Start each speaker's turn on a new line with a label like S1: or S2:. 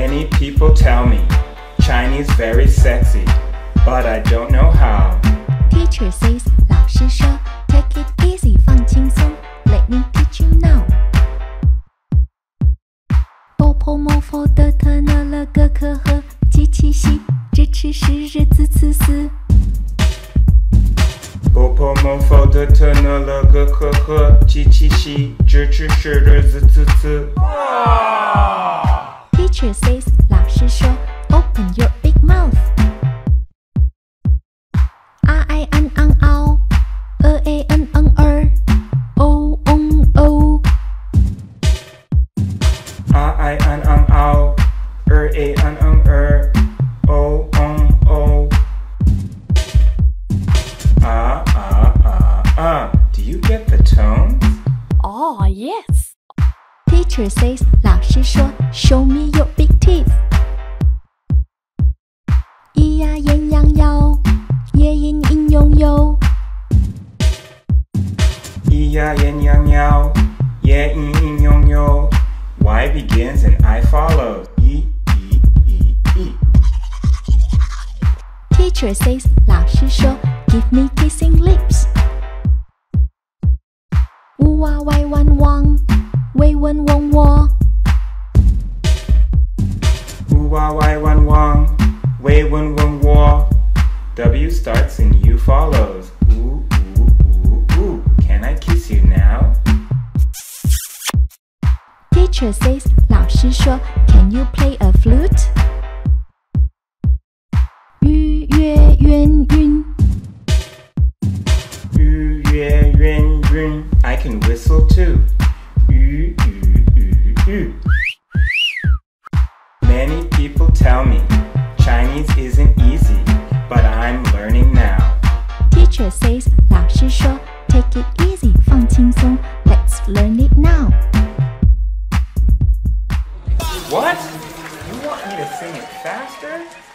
S1: Many people tell me Chinese very sexy, but I don't know how.
S2: Teacher says 老师说 Take it easy 放轻松 Let me teach you now Popo mofo 的特呢了个可和机器系支持是日字词思
S1: Popo mofo 的特呢了个可和机器系支持是日字词词
S2: Teacher says 老师说 Open your big mouth R-I-N-N-L E-A-N-N-R O-O-O
S1: R-I-N-N-L E-A-N-N-R O-O-O Do you get the tone?
S3: Oh, yes.
S2: Teacher says 老师说 Show me your big teeth 咿呀鸳鸯腰夜莺莺拥有
S1: 咿呀鸳鸯鸟夜莺莺拥有 Y begins and I follow E, E, E, E
S2: Teacher says 老师说 Give me kissing lips 呜哇歪弯汪微问问我
S1: 呜哇歪弯汪微问问我 W starts and U follows Ooh, ooh, ooh, ooh Can I kiss you now?
S2: Teacher says 老师说 Can you play a flute? 鱼月圆晕
S1: 鱼月圆晕 I can whistle too 鱼鱼鱼鱼 Many people tell me Chinese isn't easy, but I'm learning now.
S2: Teacher says 老师说 Take it easy 放轻松 Let's learn it now
S1: What? You want me to sing it faster?